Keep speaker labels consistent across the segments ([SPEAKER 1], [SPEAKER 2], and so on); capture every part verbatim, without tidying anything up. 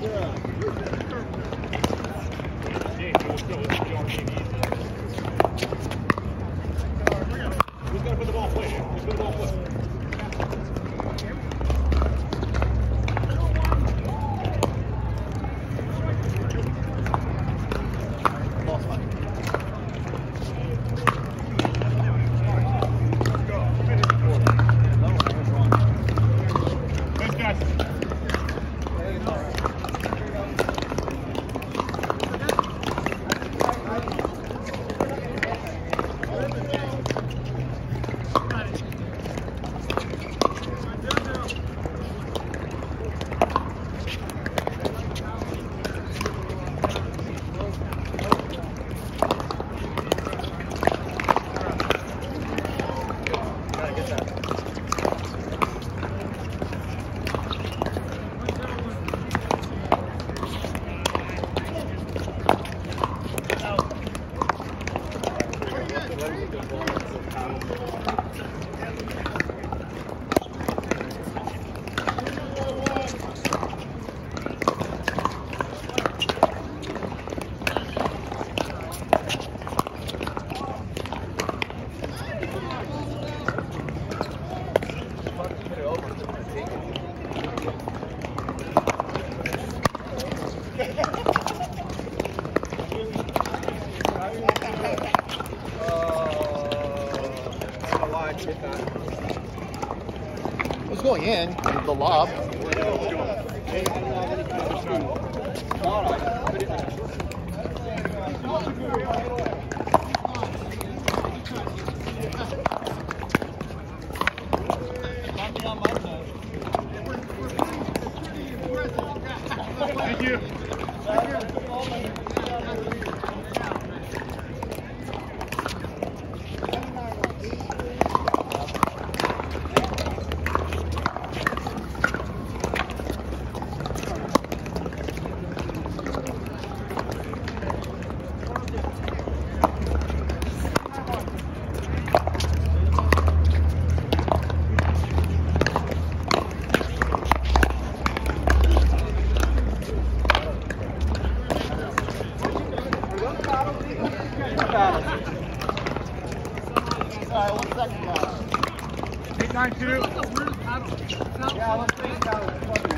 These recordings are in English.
[SPEAKER 1] It's going in, the lob.
[SPEAKER 2] Thank you. Nine two. Yeah, let's take it down.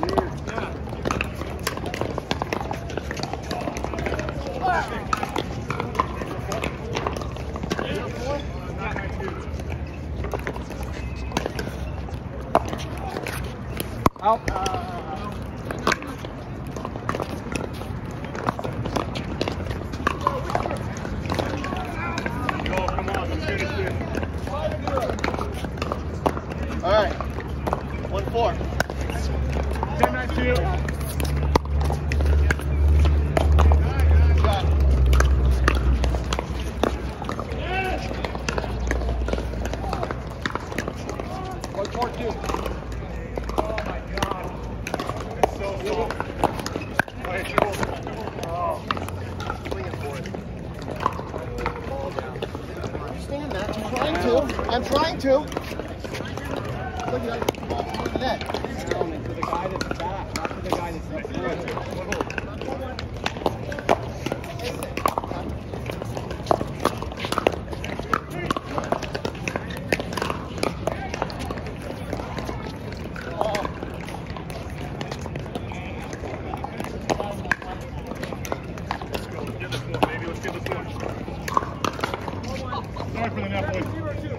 [SPEAKER 2] Out.
[SPEAKER 1] All right, one four.
[SPEAKER 2] ten nine two.
[SPEAKER 1] Got it. One four two.
[SPEAKER 2] Oh my God. It's so soft. Oh, it's cool. Oh.
[SPEAKER 1] Swinging for it. I understand that. I'm trying to. I'm trying to. Look at that.
[SPEAKER 3] To the guy that's back, not to the guy that's next to it.
[SPEAKER 2] Sorry for the net, boys.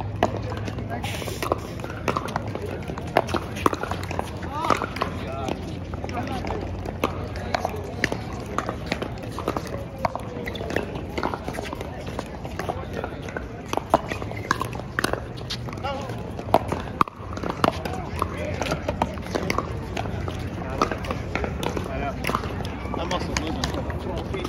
[SPEAKER 1] I must have moved myself twelve feet.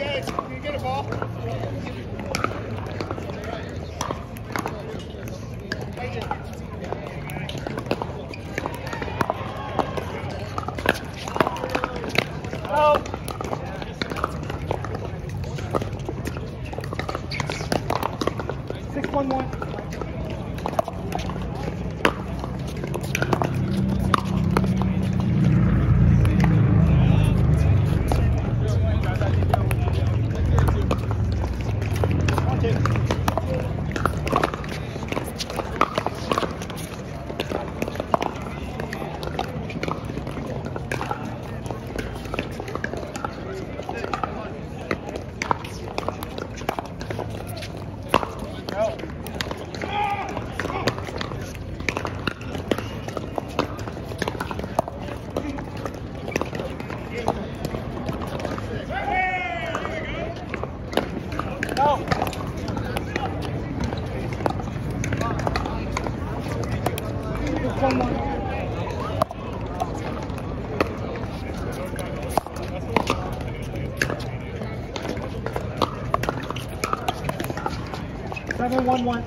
[SPEAKER 2] Okay, can you get a ball?
[SPEAKER 3] Six one one. One one. Seven one one.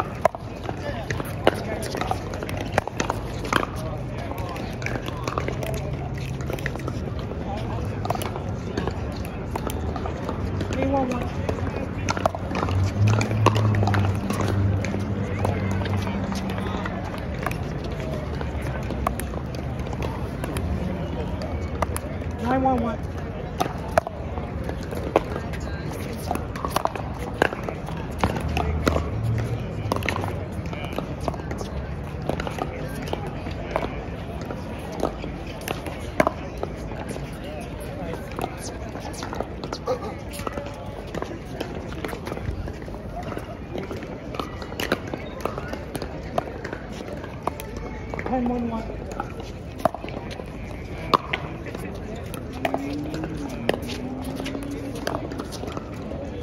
[SPEAKER 3] Three one one. Nine one one. Ten one one.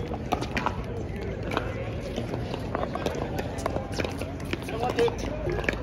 [SPEAKER 1] Come on, dude.